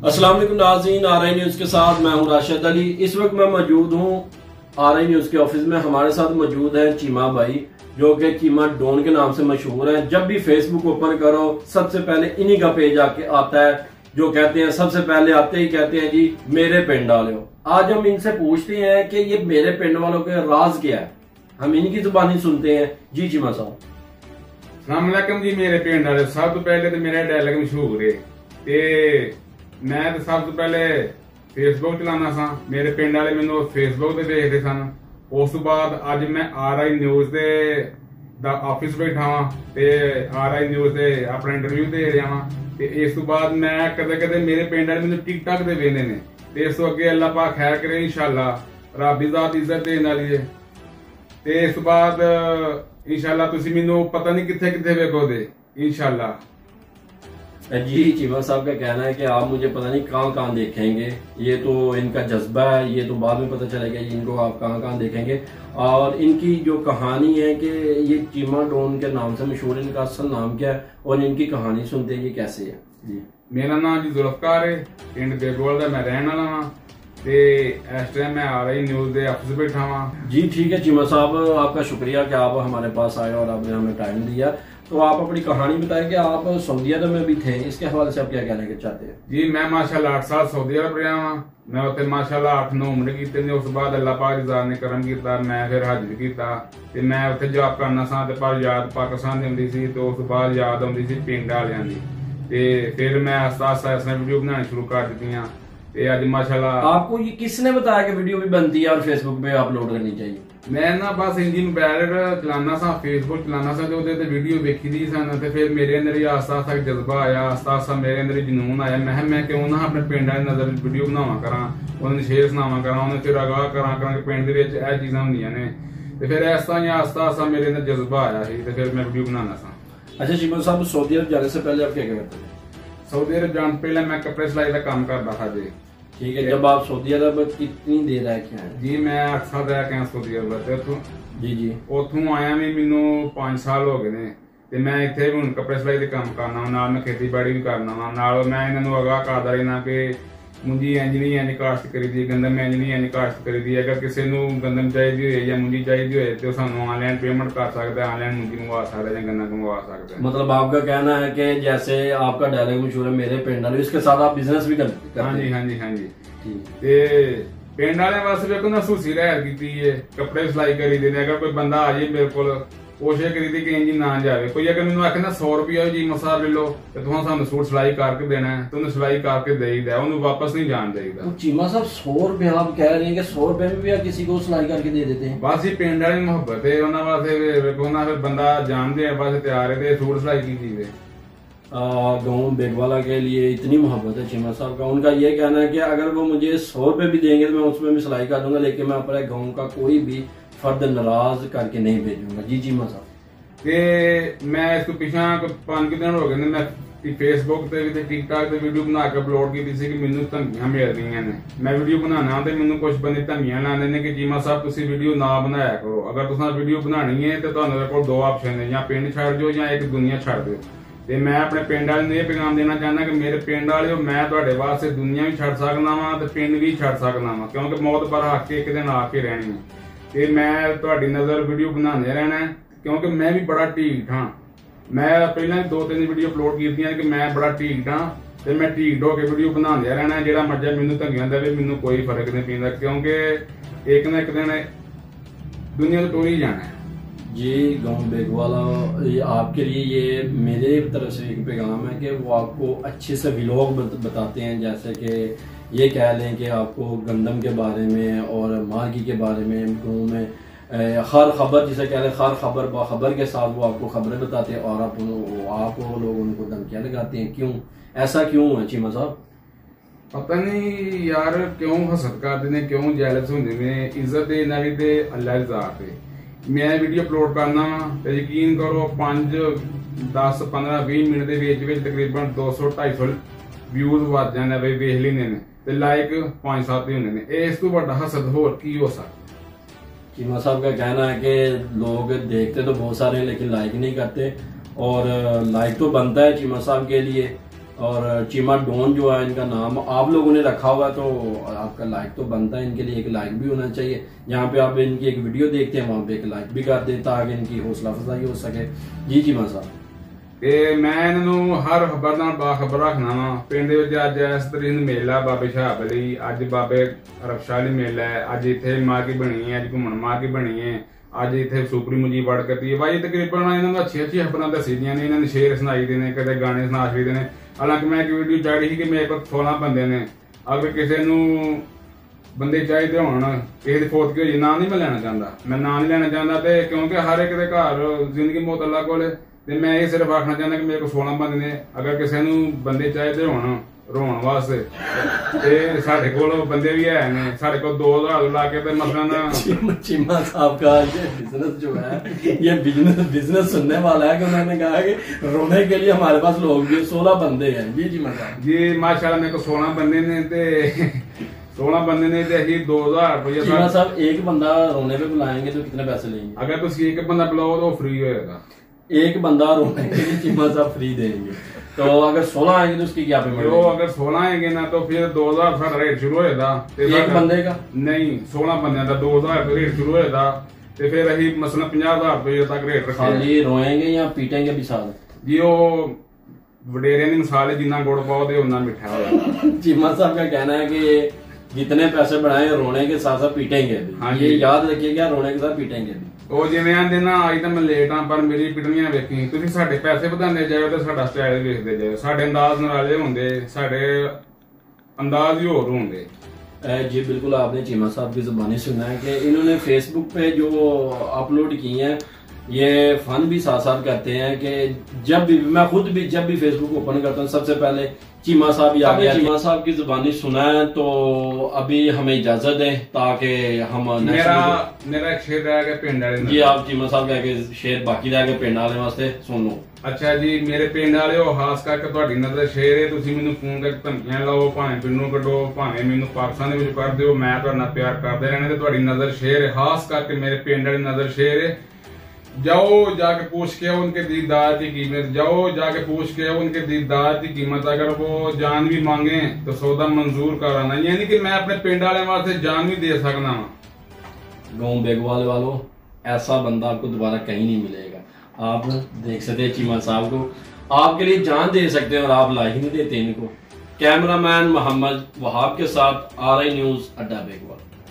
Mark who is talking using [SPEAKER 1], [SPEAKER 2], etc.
[SPEAKER 1] अस्सलाम वालेकुम नाज़रीन, RI न्यूज के साथ मैं हूं राशिद अली। इस वक्त मैं मौजूद हूं RI न्यूज के ऑफिस में। हमारे साथ मौजूद है चीमा भाई, जो कि चीमा डॉन के नाम से मशहूर है। जब भी फेसबुक ओपन करो सबसे पहले इन्हीं का पेज आके आता है, जो कहते हैं सबसे पहले आते ही कहते हैं जी मेरे पिंड वाले हो। आज हम इनसे पूछते हैं कि ये मेरे पिंड वालों के राज क्या है, हम इनकी जुबानी सुनते हैं। जी चीमा साहब।
[SPEAKER 2] अस्सलाम वालेकुम जी मेरे पिंड वाले। सब तो पहले तो मेरा डायलॉग मशहूर है ते मैं तो सब तो पहले फेसबुक चलाना सा। मेरे पिंड वाले मैनू फेसबुक ते देखते सन। उस तो बाद अज मैं RI न्यूज दे ऑफिस बैठा वा ते RI न्यूज दे अपना इंटरव्यू दे रहा वा। ते इस तो बाद मैं कदे कदे मेरे पिंड वाले मैनू टिकटॉक दे वेंदे ने ते इस तो अगे अल्लाह पाक खैर करे इंशाअल्लाह। रब दी ज़ात इज्जत देने वाली है। ते इस तो बाद इंशाअल्लाह तुसी मैनू पता नहीं किथे किथे वेखोगे इंशाअल्लाह।
[SPEAKER 1] जी चीमा साहब का कहना है कि आप मुझे पता नहीं कहाँ कहाँ देखेंगे। ये तो इनका जज्बा है, ये तो बाद में पता चलेगा इनको आप कहाँ कहाँ देखेंगे। और इनकी जो कहानी है कि ये चीमा डॉन के नाम से मशहूर है, इनका असल नाम क्या है और इनकी कहानी सुनते हैं ये कैसे है। जी
[SPEAKER 2] मेरा नाम जी जुल्फकार है, पिंड बेगोल का मैं रहने वाला वा ते इस टाइम मैं RI न्यूज दे ऑफिस बैठा वा।
[SPEAKER 1] जी ठीक है चीमा साहब, आपका शुक्रिया कि आप हमारे पास आए और आपने हमें टाइम दिया। तो आप अपनी कहानी बताएं कि आप सऊदी अरब में भी थे, इसके हवाले से आप क्या कहने के चाहते हैं।
[SPEAKER 2] जी मैं माशाल्लाह 8 साल सऊदी अरब रहा वा। मैं उत्थे माशाल्लाह 8-9 उम्र कीते ने। उस बाद अल्लाह पाक दी ज़ात ने करम कीता, मैं फिर हज भी कीता ते मैं उत्थे जॉब करना सा ते पर याद पाकिस्तान दी आउंदी सी। तो उस बाद याद आउंदी सी पिंड वालियां दी ते फिर मैं आस्ता आस्ता इसने वीडियो बनानी शुरू कर दित्तियां ते अज माशाल्लाह।
[SPEAKER 1] आपको ये किसने बताया कि वीडियो भी बनती है और फेसबुक पे अपलोड करनी चाहिए।
[SPEAKER 2] मैं ना बस इंजी मोबाइल चलाना सा, फेसबुक चलाना सा ते वीडियो वेखी दी सन ते फिर मेरे अंदर ही आस्ता आस्ता जज्बा आया, आस्ता आस्ता मेरे अंदर जुनून आया। मैं क्यों ना अपने पिंड वाले नजर वीडियो बनावा करा, उन्हें शेयर सुनावा करा, उन्हें फिर आगाह करा कि पिंड दे विच ਇਹ चीज़ां होंदियां ने। ते फिर इस तरह ही आस्ता आस्ता मेरे अंदर जज्बा आया ही ते फिर मैं वीडियो बनाना सा।
[SPEAKER 1] अच्छा चीमा साहब, सऊदी अरब जाने से पहले आप क्या करते थे।
[SPEAKER 2] सऊदी अरब जाने से पहले मैं कपड़े सिलाई का काम करता था जी।
[SPEAKER 1] ठीक है, जब आप सऊदी अरब कितनी देर रह के आए।
[SPEAKER 2] जी मैं 8 साल रह के आया सऊदी अरब।
[SPEAKER 1] जी
[SPEAKER 2] उथों आया भी मैनू 5 साल हो गए ने ते मैं इत्थे हुण कपड़े सिलाई दे काम करना, नाल मैं खेतीबाड़ी भी करना वा। नाल मैं इन्हां नूं आगाह करदा रहना कि मुंजी इंज नहीं इंज काश्त करीदी, गंदम इंज नहीं इंज काश्त करीदी। अगर किसी नूं गंदम चाहिदी होए या मुंजी चाहिदी होए तो सानूं ऑनलाइन पेमेंट कर सकदा है, ऑनलाइन मुंजी मंगवा सकदा है या गंदम मंगवा सकदा है।
[SPEAKER 1] मतलब आपका कहना है कि जैसे आपका डायलॉग मशहूर है मेरे पिंड वाले, इसके साथ आप बिजनेस भी करते हैं।
[SPEAKER 2] हाँ जी ते पिंड वाले वास्ते वेखो ना सूसी लहर कीती है, कपड़े सिलाई करी दे। अगर कोई बंदा आ जाए मेरे को कोशिश करी दी कि इंज ना जाए। कोई अगर मैनू आखे ना 100 रुपया जी मसा ले लो तो तुहां सानू सूट सिलाई करके देना है तो उन्हें सिलाई करके देईदा, उन्हें वापस नहीं जान देईदा।
[SPEAKER 1] तो चीमा साहब 100 रुपए आप कह रहे हैं कि 100 रुपए में भी आप किसी को सिलाई करके दे देते हैं।
[SPEAKER 2] बस ये पिंड वाली मुहब्बत है उन्होंने वास्ते। वेखो ना फिर बंदा जानते हैं बस तैयार है सूट सिलाई की चीज है।
[SPEAKER 1] गाँव बेगवाला के लिए इतनी मोहब्बत है चीमा साहब का। उनका ये कहना है कि अगर वो मुझे 100 रुपए भी देंगे तो मैं उसमें भी सिलाई कर दूंगा, लेकिन मैं अपने गाँव का कोई भी फर्द नाराज करके नहीं भेजूंगा। जी चीमा साहब
[SPEAKER 2] ते मैं इसको पिछा 5 दिन हो गए ने मैं फेसबुक ते भी टिकटॉक ते वीडियो बना के अपलोड की सी कि मैनू धमकियां मिल रही ने। मैं वीडियो बनाना ते मैनू कुछ बंदे धमकियां लाने ने कि चीमा साहब तुसी वीडियो ना बनाया करो। अगर तुसां वीडियो बनानी है तो तुहानू कोल 2 ऑप्शन ने, या पिंड छड़ जाओ या एक दुनिया छड़ दो। ते मैं अपने पिंड वाले नूं पैगाम देना चाहना कि मेरे पिंड वाले मैं तुहाडे वास्ते दुनिया भी छड़ सकदा वां ते पिंड भी छड़ सकदा वां, क्योंकि मौत पर हक के एक दिन आके रहनी है। ते मैं तुहाडी नजर वीडियो बनाने रहना है क्योंकि मैं भी बड़ा ढीठ हाँ। मैं पहले 2-3 वीडियो अपलोड कीतियां कि मैं बड़ा ढीठ हाँ ते मैं ढीठ होके वीडियो बनांदे रहना है। जेड़ा मर्जी मैनू धमकियां देवे मैनू कोई फर्क नहीं पैंदा, क्योंकि एक ना एक दिन दुनिया तो टुर ही जाना है।
[SPEAKER 1] जी गाँव बेगवाला, ये आपके लिए ये मेरे तरफ से एक पैगाम है कि वो आपको अच्छे से व्लॉग बताते हैं। जैसे कि ये कह लें कि आपको गंदम के बारे में और मार्गी के बारे में, गाँव में हर खबर जिसे कह लें हर खबर बाखबर के साथ वो आपको खबरें बताते हैं और आप लोग उनको धमकियाँ लगाते हैं। क्यों ऐसा क्यों है चीमा साहब।
[SPEAKER 2] पता नहीं यार क्यों हसद करते ने, क्यों जैलस होंदे ने। इज्जत दे नाली ते अल्लाह दी ज़ात है। मैं वीडियो अपलोड करना तो यकीन करो 5, 10, 15, 20 मिनट के विच तकरीबन 200-250 व्यूज वध जाने वेख लेने ने ते लाइक 5-7 ही होंदे ने। इस तो बड़ा हसद होर की हो सकदा।
[SPEAKER 1] चीमा साहब का कहना है कि लोग देखते तो बहुत सारे हैं लेकिन लाइक नहीं करते, और लाइक तो बनता है चीमा साहब के लिए और चीमा डॉन जो है इनका नाम आप लोगों ने रखा हुआ, तो आपका लाइक तो बनता है, इनके लिए एक लाइक भी होना चाहिए। यहाँ पे आप इनकी एक वीडियो देखते हैं वहां पे एक लाइक भी कर दें ताकि इनकी हौसला अफजाई हो सके। जी चीमा साहब,
[SPEAKER 2] ਤੇ ਮੈਂ ਇਹਨਾਂ ਨੂੰ ਹਰ ਖਬਰ ਨਾਲ ਬਾਖਬਰ ਰੱਖਣਾ ਵਾ। ਪਿੰਡ ਦੇ ਵਿੱਚ ਅੱਜ ਇਸ ਤਰੀਕ ਨੂੰ ਮੇਲਾ ਬਾਬੇ ਸ਼ਹਾਬ ਅਲੀ, ਅੱਜ ਬਾਬੇ ਰਕਸ਼ਾ ਅਲੀ ਮੇਲਾ ਹੈ, ਅੱਜ ਇੱਥੇ ਮਾਰਕੀ ਬਣੀ ਹੈ, ਅੱਜ ਘੁੰਮਣ ਮਾਰਕੀ ਬਣੀ ਹੈ, ਅੱਜ ਇੱਥੇ ਸੁਪਰੀ ਮੁਜੀ ਵੜ ਕਰਤੀ ਹੈ ਬਾਈ। ਤਕਰੀਬਨ ਇਹਨਾਂ ਨੂੰ ਅੱਛੀ ਅੱਛੀ ਖਬਰਾਂ ਦੱਸੀਆਂ ਨੇ, ਇਹਨਾਂ ਨੇ ਸ਼ੇਰ ਸੁਣਾਈ ਦੇ ਨੇ, ਕਦੇ ਗਾਣੇ ਸੁਣਾ ਛੱਡਦੇ ਨੇ। ਹਾਲਾਂਕਿ ਮੈਂ ਇੱਕ ਵੀਡੀਓ ਚਾੜੀ ਸੀ ਕਿ ਮੇਰੇ ਕੋਲ 16 ਬੰਦੇ ਨੇ, ਅਗਰ ਕਿਸੇ ਨੂੰ ਬੰਦੇ ਚਾਹੀਦੇ ਹੋਣ, ਕਿਸੇ ਦੀ ਫੌਤ ਹੋਈ ਨਾਂ ਨਹੀਂ ਮੈਂ ਲੈਣਾ ਚਾਹੁੰਦਾ, ਮੈਂ ਨਾਂ ਨਹੀਂ ਲੈਣਾ ਚਾਹੁੰਦਾ ਤੇ ਕਿਉਂਕਿ ਹਰ ਇੱਕ ਦੇ ਘਰ ਜ਼ਿੰਦਗੀ ਮੌਤ ਅੱਲਾ ਕੋਲ। ਤੇ ਮੈਂ ਇਹ ਸਿਰਫ ਆਖਣਾ ਚਾਹੁੰਦਾ ਕਿ ਮੇਰੇ ਕੋਲ 16 ਬੰਦੇ ਨੇ, ਅਗਰ ਕਿਸੇ ਨੂੰ ਬੰਦੇ ਚਾਹੀਦੇ ਹੋਣ ਰੋਣ ਵਾਸਤੇ ਤੇ ਸਾਡੇ ਕੋਲ ਬੰਦੇ भी है ने। ਸਾਡੇ ਕੋਲ 2000 ਲਾ ਕੇ ਤੇ मसलन
[SPEAKER 1] चीमा साहब का ये बिजनेस जो है ये बिजनेस सुनने वाला है कि उन्होंने कहा कि रोने के लिए हमारे पास लोग भी 16 बंदे हैं। जी चीमा साहब
[SPEAKER 2] जी माशाल्लाह मेरे को 16 बंदे ने ते 16 बंदे ने ते 2000 रुपया।
[SPEAKER 1] चीमा साहब एक बंदा रोने पे बुलाएंगे तो कितने पैसे लेंगे?
[SPEAKER 2] अगर तुम एक बंदा बुलाओ तो फ्री होएगा।
[SPEAKER 1] एक बंदा रोने के लिए चीमा साहब फ्री देंगे, तो अगर 16 आएंगे तो उसकी क्या पेमेंट?
[SPEAKER 2] तो अगर 16 आएंगे ना तो फिर 2000 साडा रेट शुरू होएगा।
[SPEAKER 1] एक बंदे का
[SPEAKER 2] नहीं 16 बंदे का 2000 रेट शुरू होएगा ते फिर अही मसलन 50000 रुपये तक रेट रखा।
[SPEAKER 1] खाली रोएंगे या पीटेंगे भी साथ?
[SPEAKER 2] जी वो वडेरे की मिसाल है, जिन्ना गुड़ पाओ ते उन्ना मिठा होगा।
[SPEAKER 1] चीमा साहब का कहना है कि जितने पैसे बढ़ाए रोने के साथ साथ पीटेंगे भी।
[SPEAKER 2] हाँ
[SPEAKER 1] ये याद रखिएगा, रोने के साथ पीटेंगे भी।
[SPEAKER 2] ਉਹ ਜਿਵੇਂ ਆਂਦੇ ਨਾ ਅੱਜ ਤਾਂ ਮੈਂ ਲੇਟ ਆ ਪਰ ਮੇਰੀ ਪਿਟਣੀਆਂ ਵੇਖੀ। ਤੁਸੀਂ ਸਾਡੇ ਪੈਸੇ ਵਧਾਉਂਦੇ ਜਾਓ ਤੇ ਸਾਡਾ ਸਟਾਈਲ ਵੇਖਦੇ ਜਾਓ, ਸਾਡੇ ਅੰਦਾਜ਼ ਨਾਲੇ ਹੁੰਦੇ, ਸਾਡੇ अंदाज ही और होंगे।
[SPEAKER 1] जी बिल्कुल, आपने चीमा साहब की जुबानी सुना है कि इन्होंने फेसबुक पे जो अपलोड की हैं ये फन भी साथ साथ करते हैं कि जब भी मैं खुद भी जब भी फेसबुक ओपन करता हूँ सबसे पहले चीमा साहब ही आ गया। चीमा साहब की जुबानी सुना है तो अभी हमें इजाजत दें ताकि हम
[SPEAKER 2] मेरा एक शेर रह गया पिंड वाले।
[SPEAKER 1] जी आप चीमा साहब का शेर बाकी रह गए पिंड वाले वास्ते सुन लो।
[SPEAKER 2] अच्छा जी मेरे पिंड वाले खास करके ਤੁਹਾਡੀ ਨਜ਼ਰ ਸ਼ੇਰ ਹੈ, ਤੁਸੀਂ ਮੈਨੂੰ ਫੋਨ ਕਰਕੇ ਧਮਕੀਆਂ ਲਾਓ, ਭਾਵੇਂ ਪਿੰਡੋਂ ਕੱਢੋ, ਭਾਵੇਂ ਮੈਨੂੰ ਪਾਕਿਸਤਾਨ ਦੇ ਵਿੱਚ ਕਰ ਦਿਓ, ਮੈਂ ਤੁਹਾਡੇ ਨਾਲ ਪਿਆਰ ਕਰਦੇ ਰਹਿਣਾ ਤੇ ਤੁਹਾਡੀ ਨਜ਼ਰ ਸ਼ੇਰ ਹੈ। खास करके मेरे पिंड वाली नजर शेर है। जाओ जाके पूछ के उनके दीदार की कीमत, जाओ जाके पूछ के उनके दीदार की कीमत, अगर वो जान भी मांगे तो सौदा मंजूर कराना, यानी कि मैं अपने पिंड वाले वास्ते जान भी दे सकना।
[SPEAKER 1] गाँव बेगवाल वालों ऐसा बंदा आपको दोबारा कहीं नहीं मिलेगा। आप देख सकते हैं चीमा साहब को, आपके लिए जान दे सकते हैं और आप ला ही नहीं देते इनको। कैमरामैन मोहम्मद वहाब के साथ RI न्यूज अड्डा बेगवाल।